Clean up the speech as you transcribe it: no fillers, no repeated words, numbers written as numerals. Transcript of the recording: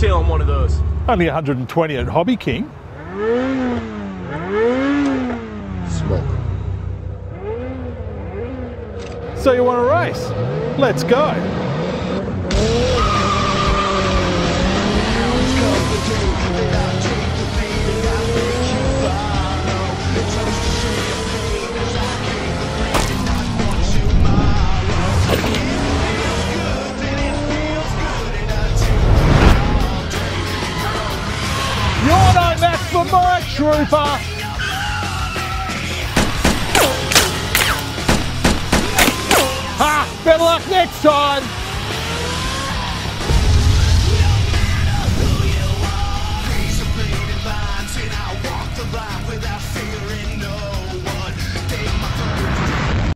retail on one of those? Only 120 at HobbyKing. Smoke. So you want to race? Let's go. You're no match for my trooper. Ha! Better luck next time.